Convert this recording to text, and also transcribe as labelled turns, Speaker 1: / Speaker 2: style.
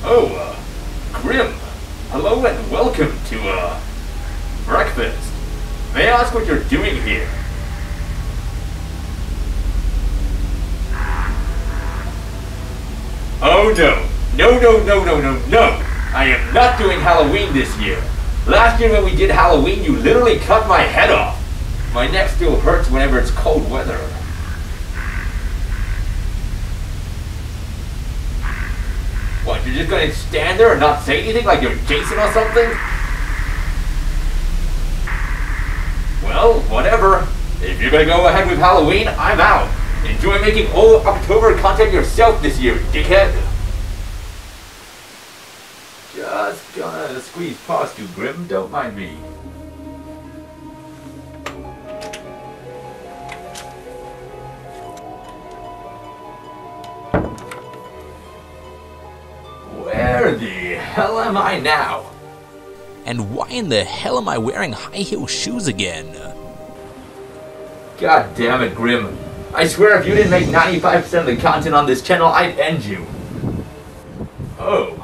Speaker 1: Grim. Hello and welcome to, breakfast. May I ask what you're doing here? Oh no. No. I am not doing Halloween this year. Last year when we did Halloween, you literally cut my head off. My neck still hurts whenever it's cold weather. What, you're just gonna stand there and not say anything like you're Jason or something? Well, whatever. If you're gonna go ahead with Halloween, I'm out. Enjoy making old October content yourself this year, dickhead. Just gonna squeeze past you, Grim. Don't mind me. Where the hell am I now?
Speaker 2: And why in the hell am I wearing high-heel shoes again?
Speaker 1: God damn it, Grim. I swear if you didn't make 95% of the content on this channel, I'd end you. Oh.